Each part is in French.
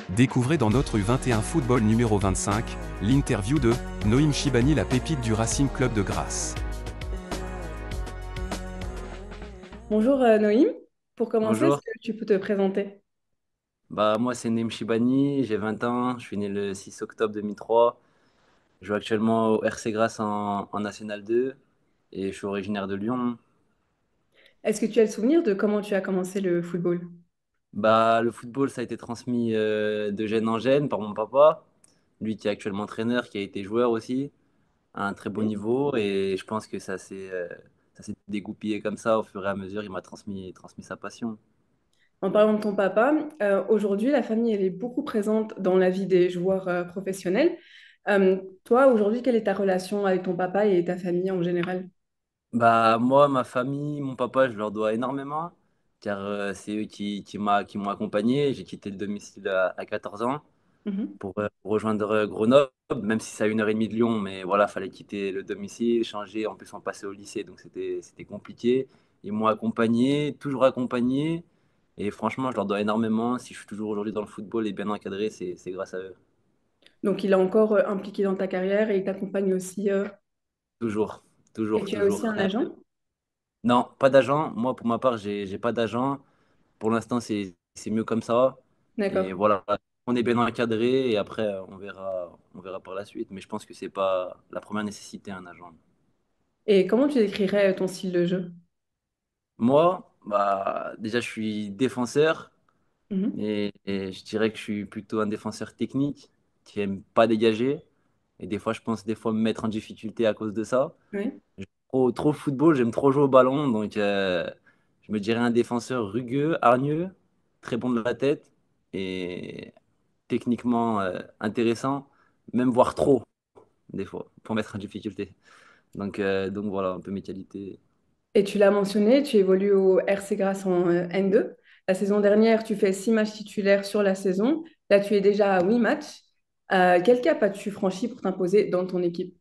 Découvrez dans notre U21 Football numéro 25, l'interview de Noïm Chibani, la pépite du Racing Club de Grasse. Bonjour Noïm, pour commencer, est-ce Bonjour, que tu peux te présenter? moi c'est Neem Shibani, j'ai 20 ans, je suis né le 6 octobre 2003. Je joue actuellement au RC Grasse en National 2 et je suis originaire de Lyon. Est-ce que tu as le souvenir de comment tu as commencé le football? Le football ça a été transmis de gène en gène par mon papa, lui qui est actuellement entraîneur, qui a été joueur aussi à un très bon Oui. niveau et je pense que ça s'est dégoupillé comme ça au fur et à mesure, il m'a transmis sa passion. En parlant de ton papa, aujourd'hui, la famille, elle est beaucoup présente dans la vie des joueurs professionnels. Toi, aujourd'hui, quelle est ta relation avec ton papa et ta famille en général? Moi, ma famille, mon papa, je leur dois énormément, car c'est eux qui m'ont accompagné. J'ai quitté le domicile à 14 ans Mhm. pour rejoindre Grenoble, même si c'est à 1 heure et demie de Lyon, mais voilà, fallait quitter le domicile, changer, en plus on passait au lycée, donc c'était compliqué. Ils m'ont accompagné, toujours accompagné, et franchement, je leur dois énormément. Si je suis toujours aujourd'hui dans le football et bien encadré, c'est grâce à eux. Donc, il est encore impliqué dans ta carrière et il t'accompagne aussi. Toujours, Et toujours, tu as aussi toujours. un agent? Non, pas d'agent. Moi, pour ma part, j'ai pas d'agent. Pour l'instant, c'est mieux comme ça. Et D'accord. voilà, on est bien encadré et après, on verra par la suite. Mais je pense que c'est pas la première nécessité, un agent. Et comment tu décrirais ton style de jeu? Moi, déjà, je suis défenseur Mhm. et je dirais que je suis plutôt un défenseur technique qui aime pas dégager. Et des fois, je pense des fois me mettre en difficulté à cause de ça. Oui. J'aime trop le football, j'aime trop jouer au ballon. Donc, je me dirais un défenseur rugueux, hargneux, très bon de la tête et techniquement intéressant, même voire trop, des fois, pour mettre en difficulté. Donc voilà, un peu mes qualités. Et tu l'as mentionné, tu évolues au RC Grasse en N2. La saison dernière, tu fais 6 matchs titulaires sur la saison. Là, tu es déjà à 8 matchs. Quel cap as-tu franchi pour t'imposer dans ton équipe?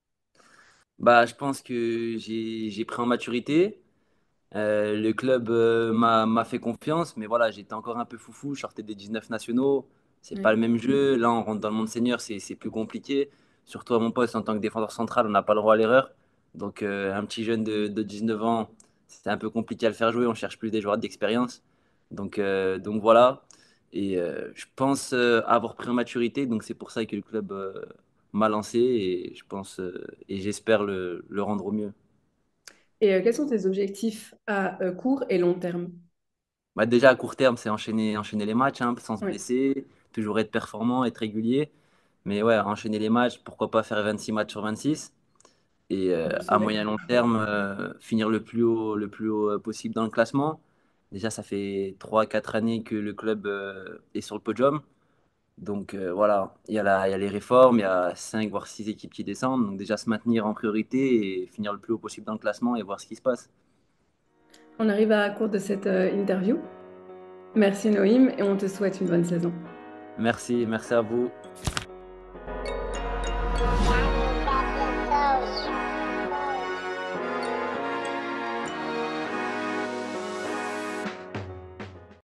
Je pense que j'ai pris en maturité. Le club m'a fait confiance, mais voilà, j'étais encore un peu foufou. Je sortais des 19 nationaux. C'est pas Oui. le même jeu. Là, on rentre dans le monde senior, c'est plus compliqué. Surtout à mon poste en tant que défenseur central, on n'a pas le droit à l'erreur. Donc, un petit jeune de 19 ans, c'était un peu compliqué à le faire jouer. On cherche plus des joueurs d'expérience. Donc voilà. Et je pense avoir pris en maturité. Donc, c'est pour ça que le club m'a lancé et je pense et j'espère le rendre au mieux. Et quels sont tes objectifs à court et long terme? Déjà, à court terme, c'est enchaîner les matchs, hein, sans se Oui, blesser, toujours être performant, être régulier. Mais ouais, enchaîner les matchs, pourquoi pas faire 26 matchs sur 26. Et on te le à souhaite. moyen long terme, finir le plus haut possible dans le classement. Déjà, ça fait 3 4 années que le club est sur le podium. Donc voilà, il y a les réformes, il y a 5 voire 6 équipes qui descendent. Donc déjà, se maintenir en priorité et finir le plus haut possible dans le classement et voir ce qui se passe. On arrive à la court de cette interview. Merci Noïm et on te souhaite une bonne saison. Merci à vous.